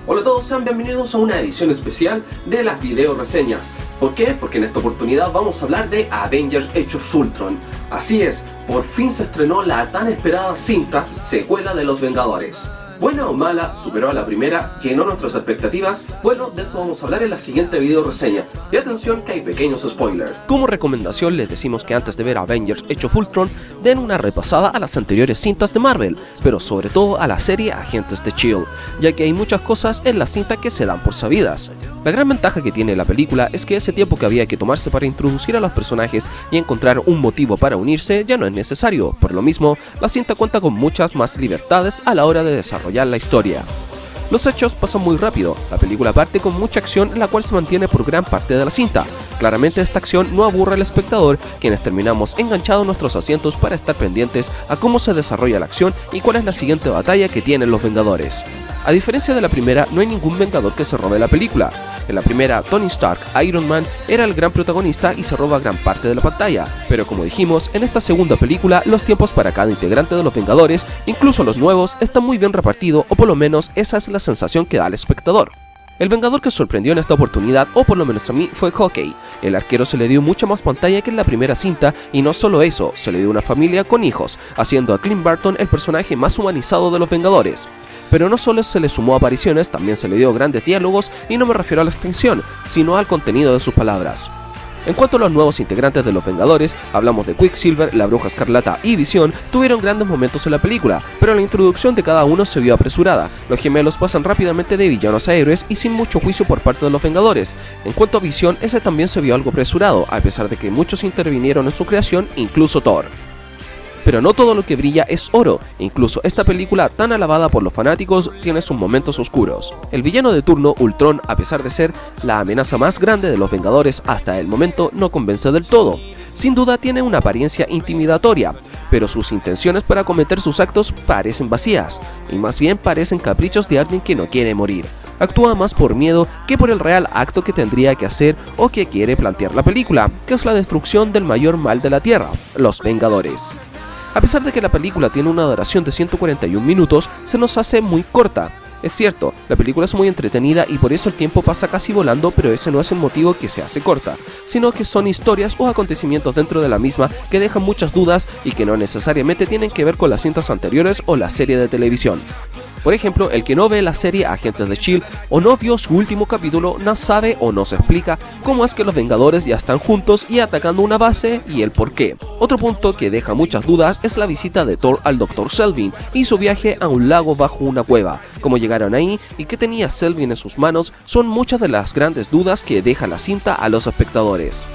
Hola a todos, sean bienvenidos a una edición especial de las video reseñas. ¿Por qué? Porque en esta oportunidad vamos a hablar de Avengers Age of Ultron. Así es, por fin se estrenó la tan esperada cinta secuela de Los Vengadores. Buena o mala, superó a la primera, llenó nuestras expectativas. Bueno, de eso vamos a hablar en la siguiente video reseña. Y atención que hay pequeños spoilers. Como recomendación les decimos que antes de ver Avengers Age of Ultron den una repasada a las anteriores cintas de Marvel, pero sobre todo a la serie Agentes de S.H.I.E.L.D., ya que hay muchas cosas en la cinta que se dan por sabidas. La gran ventaja que tiene la película es que ese tiempo que había que tomarse para introducir a los personajes y encontrar un motivo para unirse ya no es necesario. Por lo mismo, la cinta cuenta con muchas más libertades a la hora de desarrollar la historia. Los hechos pasan muy rápido, la película parte con mucha acción la cual se mantiene por gran parte de la cinta. Claramente esta acción no aburre al espectador, quienes terminamos enganchados en nuestros asientos para estar pendientes a cómo se desarrolla la acción y cuál es la siguiente batalla que tienen los Vengadores. A diferencia de la primera, no hay ningún Vengador que se robe la película. En la primera, Tony Stark, Iron Man, era el gran protagonista y se roba gran parte de la pantalla, pero como dijimos, en esta segunda película, los tiempos para cada integrante de los Vengadores, incluso los nuevos, están muy bien repartidos, o por lo menos esa es la sensación que da al espectador. El Vengador que sorprendió en esta oportunidad, o por lo menos a mí, fue Hawkeye. El arquero se le dio mucha más pantalla que en la primera cinta, y no solo eso, se le dio una familia con hijos, haciendo a Clint Barton el personaje más humanizado de los Vengadores. Pero no solo se le sumó apariciones, también se le dio grandes diálogos, y no me refiero a la extensión, sino al contenido de sus palabras. En cuanto a los nuevos integrantes de los Vengadores, hablamos de Quicksilver, la Bruja Escarlata y Visión, tuvieron grandes momentos en la película, pero la introducción de cada uno se vio apresurada. Los gemelos pasan rápidamente de villanos a héroes y sin mucho juicio por parte de los Vengadores. En cuanto a Visión, ese también se vio algo apresurado, a pesar de que muchos intervinieron en su creación, incluso Thor. Pero no todo lo que brilla es oro, incluso esta película tan alabada por los fanáticos tiene sus momentos oscuros. El villano de turno, Ultron, a pesar de ser la amenaza más grande de los Vengadores hasta el momento, no convence del todo. Sin duda tiene una apariencia intimidatoria, pero sus intenciones para cometer sus actos parecen vacías, y más bien parecen caprichos de alguien que no quiere morir. Actúa más por miedo que por el real acto que tendría que hacer o que quiere plantear la película, que es la destrucción del mayor mal de la Tierra, los Vengadores. A pesar de que la película tiene una duración de 141 minutos, se nos hace muy corta. Es cierto, la película es muy entretenida y por eso el tiempo pasa casi volando, pero ese no es el motivo que se hace corta, sino que son historias o acontecimientos dentro de la misma que dejan muchas dudas y que no necesariamente tienen que ver con las cintas anteriores o la serie de televisión. Por ejemplo, el que no ve la serie Agentes de S.H.I.E.L.D. o no vio su último capítulo no sabe o no se explica cómo es que los Vengadores ya están juntos y atacando una base y el por qué. Otro punto que deja muchas dudas es la visita de Thor al Dr. Selvin y su viaje a un lago bajo una cueva. Cómo llegaron ahí y qué tenía Selvin en sus manos son muchas de las grandes dudas que deja la cinta a los espectadores.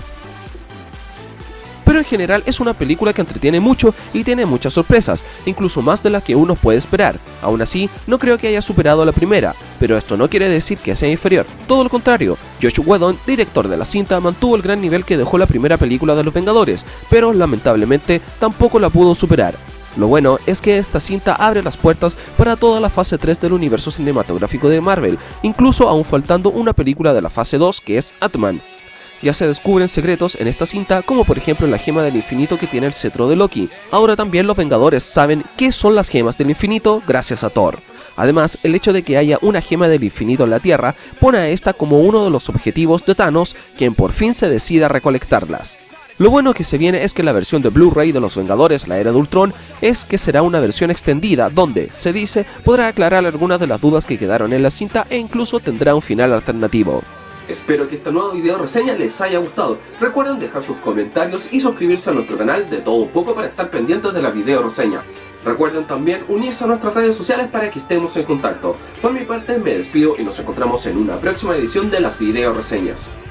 Pero en general es una película que entretiene mucho y tiene muchas sorpresas, incluso más de las que uno puede esperar. Aún así, no creo que haya superado a la primera, pero esto no quiere decir que sea inferior, todo lo contrario. Joss Whedon, director de la cinta, mantuvo el gran nivel que dejó la primera película de los Vengadores, pero lamentablemente tampoco la pudo superar. Lo bueno es que esta cinta abre las puertas para toda la fase 3 del universo cinematográfico de Marvel, incluso aún faltando una película de la fase 2 que es Ant-Man. Ya se descubren secretos en esta cinta, como por ejemplo la gema del infinito que tiene el cetro de Loki. Ahora también los Vengadores saben qué son las gemas del infinito gracias a Thor. Además, el hecho de que haya una gema del infinito en la Tierra pone a esta como uno de los objetivos de Thanos, quien por fin se decida a recolectarlas. Lo bueno que se viene es que la versión de Blu-ray de los Vengadores, la Era de Ultron, es que será una versión extendida donde, se dice, podrá aclarar algunas de las dudas que quedaron en la cinta e incluso tendrá un final alternativo. Espero que esta nueva video reseña les haya gustado. Recuerden dejar sus comentarios y suscribirse a nuestro canal de todo un poco para estar pendientes de la video reseña. Recuerden también unirse a nuestras redes sociales para que estemos en contacto. Por mi parte me despido y nos encontramos en una próxima edición de las video reseñas.